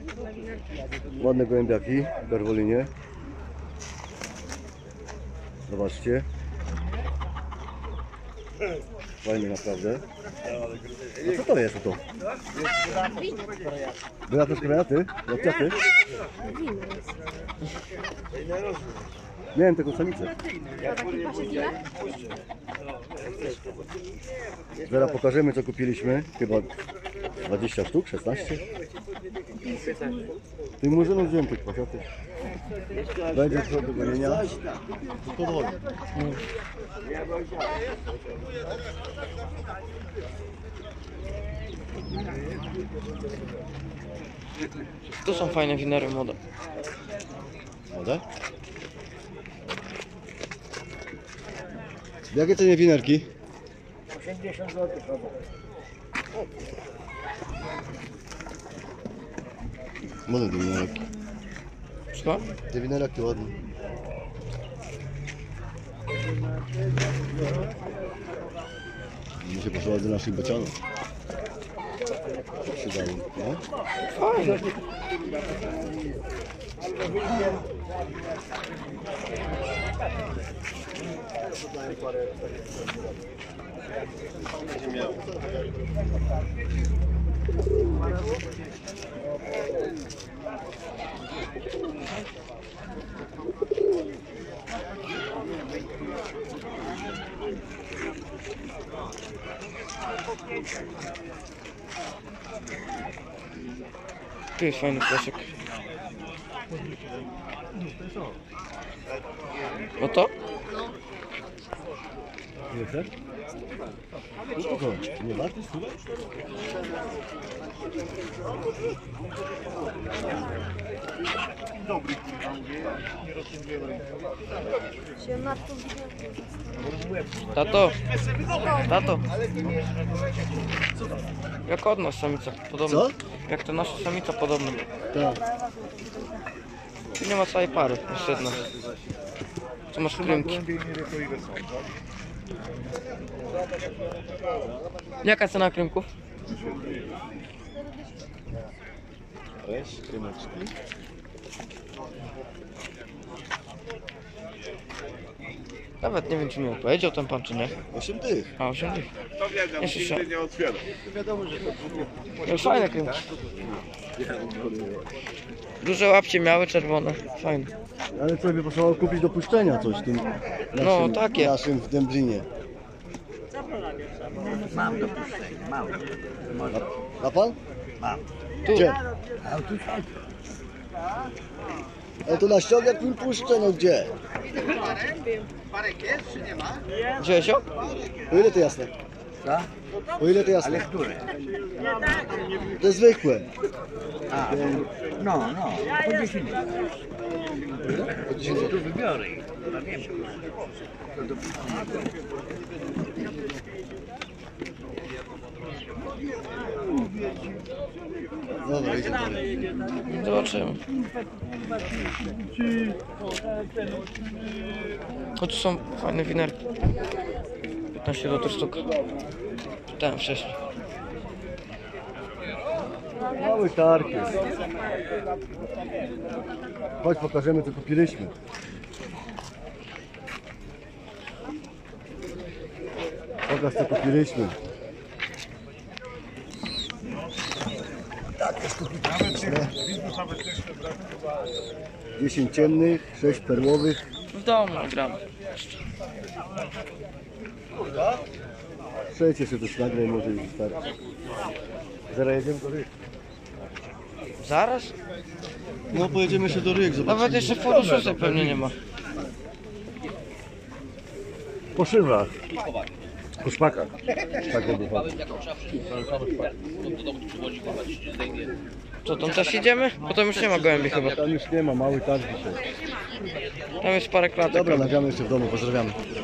Ładne gołębiaki w Garwolinie. Zobaczcie. Fajnie naprawdę. A co to jest to? Była też kreaty? Kwiaty? Miałem taką samicę. Zaraz pokażemy, co kupiliśmy. Chyba 20 sztuk, 16. Tych murzynów wziąłem tych pasiaty. Będzie co do gonienia. To dowoli. Tu są fajne winery młode. Woda? W jakie cenie winerki? 80 zł. Ładne te winerki. Co? Te winerki ładne. Mi się poszło do naszych bocianów. Tak się dało, no? Fajne. Tu jest fajny płaszek. No to? Nie chcesz? Nie warto słuchać? Tato! Tato! Jak od nas samica, podobna. Co? Jak to nasza samica podobna. Tak. Tu nie ma całej pary, jeszcze jedna. Co masz krymki? Jaka cena krymków? Weź krymeczki. Nawet nie wiem, czy mi opowiedział ten pan, czy nie. 8 tych. A, 8 dych. To wiedział, Jeszcze nigdy nie otwiera. No, fajne krymki. Duże łapcie miały, czerwone. Fajne. Ale co by potrzebowało kupić do puszczenia coś w tym naszym, No, takie. naszym w Dęblinie. Mam do puszczenia, mam. A pan? Mam. Tu. Gdzie? A tu są. Ale to na ściągach mi puszczę, no gdzie? Wziąłeś ją? Po ile to jasne? Co? Po ile to Ale jasne? które? To zwykłe. A, no, po 10. Po 10 zł. Tu wybiorę ich. No wiem. Dobra, idzie dalej. Zobaczymy. Choć są fajne winerki. 15 zł sztuka. Czytałem wcześniej. Mały targ jest. Chodź, pokażemy, co kupiliśmy. Pokaż, co kupiliśmy. Tak, jest kupiliśmy. 10 ciemnych, 6 perłowych. W domu gramy. Przejdź jeszcze coś nagraj, może już wystarczy. Zaraz jedziemy do Ryk. Zaraz? No, pojedziemy się do Ryk, zobaczymy. Nawet jeszcze fotoszusy pewnie nie ma. Po szywach. Po szpakach. Tak jakby Co, tam też idziemy? Bo tam już nie ma gołębi chyba. Tam już nie ma, mały targ dzisiaj. Tam jest parę klatek. Dobra, nagramy jeszcze w domu, pozdrawiamy.